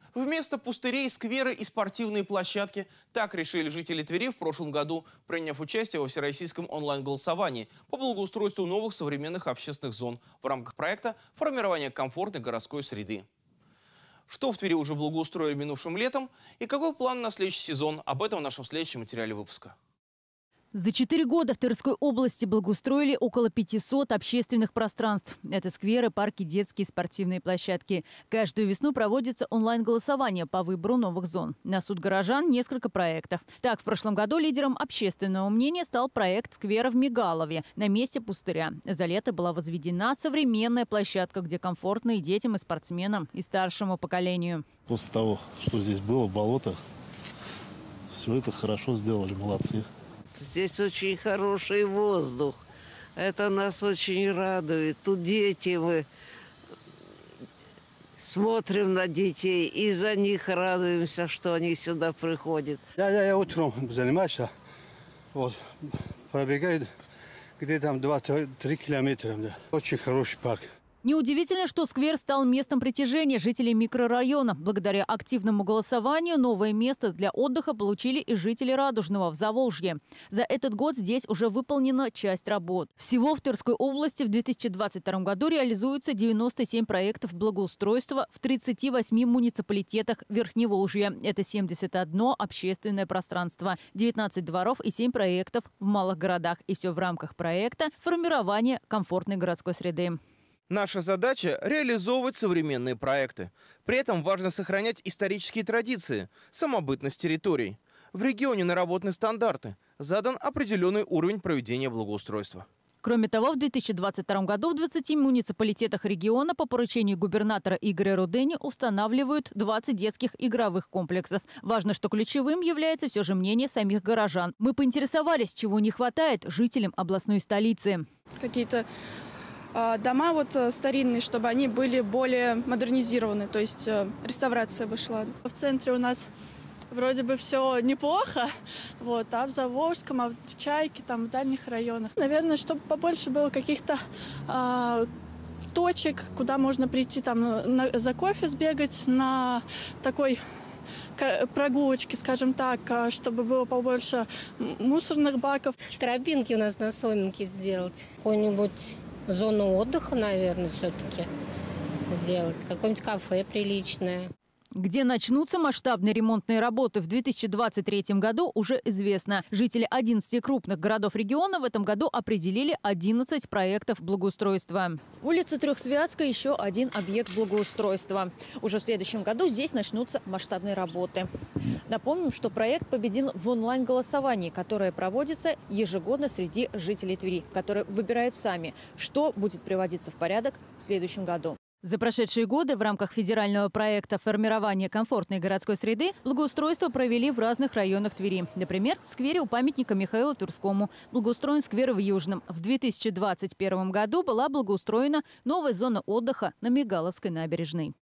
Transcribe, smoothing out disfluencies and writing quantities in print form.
Вместо пустырей, скверы и спортивные площадки. Так решили жители Твери в прошлом году, приняв участие во всероссийском онлайн-голосовании по благоустройству новых современных общественных зон в рамках проекта «Формирование комфортной городской среды». Что в Твери уже благоустроили минувшим летом и какой план на следующий сезон? Об этом в нашем следующем материале выпуска. За 4 года в Тверской области благоустроили около 500 общественных пространств. Это скверы, парки, детские спортивные площадки. Каждую весну проводится онлайн-голосование по выбору новых зон. На суд горожан несколько проектов. Так, в прошлом году лидером общественного мнения стал проект сквера в Мигалове на месте пустыря. За лето была возведена современная площадка, где комфортно и детям, и спортсменам, и старшему поколению. После того, что здесь было, болото, все это хорошо сделали, молодцы. Здесь очень хороший воздух. Это нас очень радует. Тут дети, мы смотрим на детей и за них радуемся, что они сюда приходят. Я утром занимаюсь, вот, пробегаю где-то там 2-3 километра. Да. Очень хороший парк. Неудивительно, что сквер стал местом притяжения жителей микрорайона. Благодаря активному голосованию новое место для отдыха получили и жители Радужного в Заволжье. За этот год здесь уже выполнена часть работ. Всего в Тверской области в 2022 году реализуются 97 проектов благоустройства в 38 муниципалитетах Верхневолжья. Это 71 общественное пространство, 19 дворов и 7 проектов в малых городах. И все в рамках проекта «Формирование комфортной городской среды». Наша задача – реализовывать современные проекты. При этом важно сохранять исторические традиции, самобытность территорий. В регионе наработаны стандарты, задан определенный уровень проведения благоустройства. Кроме того, в 2022 году в 20 муниципалитетах региона по поручению губернатора Игоря Рудени устанавливают 20 детских игровых комплексов. Важно, что ключевым является все же мнение самих горожан. Мы поинтересовались, чего не хватает жителям областной столицы. Какие-то дома старинные, чтобы они были более модернизированы, то есть реставрация бы шла. В центре у нас вроде бы все неплохо, а в Заволжском, а в Чайке, там в дальних районах. Наверное, чтобы побольше было каких-то точек, куда можно прийти за кофе сбегать, на такой прогулочки, скажем так, чтобы было побольше мусорных баков. Тропинки у нас на Солненке сделать. Какую-нибудь зону отдыха, наверное, все-таки сделать. Какое-нибудь кафе приличное. Где начнутся масштабные ремонтные работы в 2023 году, уже известно. Жители 11 крупных городов региона в этом году определили 11 проектов благоустройства. Улица Трехсвятская – еще один объект благоустройства. Уже в следующем году здесь начнутся масштабные работы. Напомним, что проект победил в онлайн-голосовании, которое проводится ежегодно среди жителей Твери, которые выбирают сами, что будет приводиться в порядок в следующем году. За прошедшие годы в рамках федерального проекта «Формирование комфортной городской среды» благоустройство провели в разных районах Твери. Например, в сквере у памятника Михаилу Тверскому благоустроен сквер в Южном. В 2021 году была благоустроена новая зона отдыха на Мигаловской набережной.